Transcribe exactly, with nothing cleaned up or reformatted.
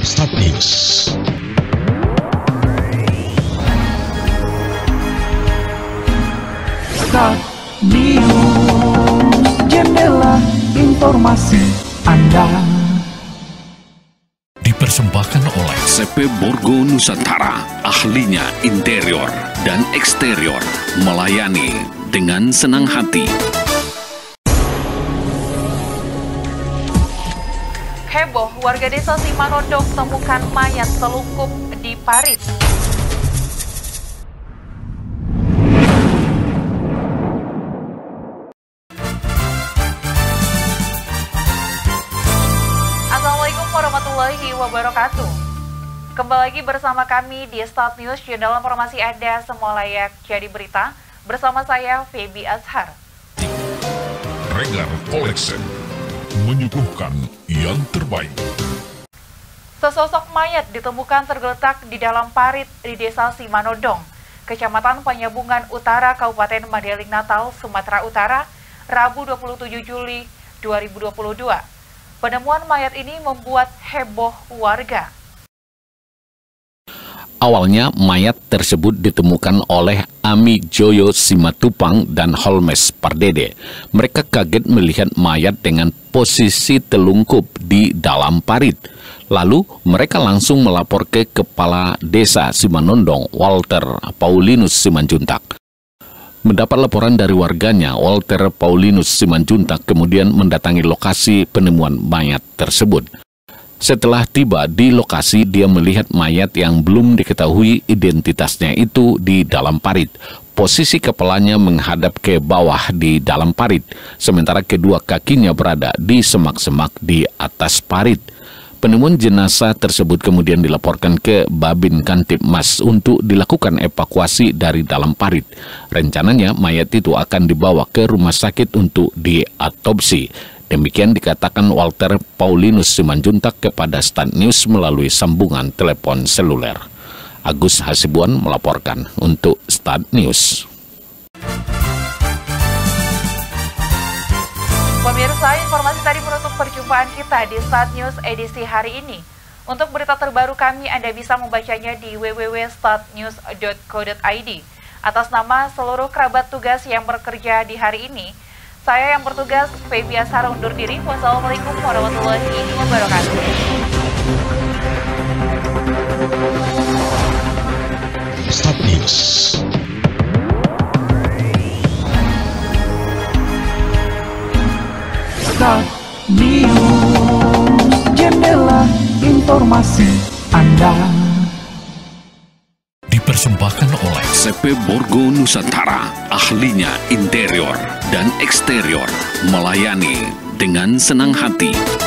Start News. Start News, jendela informasi Anda. Dipersembahkan oleh C P Borgo Nusantara, ahlinya interior dan eksterior, melayani dengan senang hati. Heboh, warga desa Simanondong temukan mayat selungkup di parit. Assalamualaikum warahmatullahi wabarakatuh. Kembali lagi bersama kami di Start News, dalam informasi Anda semua layak jadi berita. Bersama saya, Feby Azhar. Regar Collection menyuguhkan yang terbaik. Sesosok mayat ditemukan tergeletak di dalam parit di desa Simanondong, Kecamatan Penyambungan Utara, Kabupaten Mandailing Natal, Sumatera Utara, Rabu dua puluh tujuh Juli dua ribu dua puluh dua. Penemuan mayat ini membuat heboh warga. Awalnya, mayat tersebut ditemukan oleh Ami Joyo Simatupang dan Holmes Pardede. Mereka kaget melihat mayat dengan posisi telungkup di dalam parit. Lalu, mereka langsung melapor ke Kepala Desa Simanondong, Walter Paulinus Simanjuntak. Mendapat laporan dari warganya, Walter Paulinus Simanjuntak kemudian mendatangi lokasi penemuan mayat tersebut. Setelah tiba di lokasi, dia melihat mayat yang belum diketahui identitasnya itu di dalam parit. Posisi kepalanya menghadap ke bawah di dalam parit, sementara kedua kakinya berada di semak-semak di atas parit. Penemuan jenazah tersebut kemudian dilaporkan ke Babin Kantipmas untuk dilakukan evakuasi dari dalam parit. Rencananya mayat itu akan dibawa ke rumah sakit untuk diotopsi. Demikian dikatakan Walter Paulinus Simanjuntak kepada Start News melalui sambungan telepon seluler. Agus Hasibuan melaporkan untuk Start News. Pemirsa, informasi tadi menutup perjumpaan kita di Start News edisi hari ini. Untuk berita terbaru kami, Anda bisa membacanya di w w w titik start news titik co titik i d. Atas nama seluruh kerabat tugas yang bekerja di hari ini, saya yang bertugas, Feby Azhar, undur diri. Wassalamualaikum warahmatullahi wabarakatuh. Start News. Start News, jendela informasi Anda. Dipersembahkan oleh C P Borgo Nusantara, ahlinya interior dan eksterior, melayani dengan senang hati.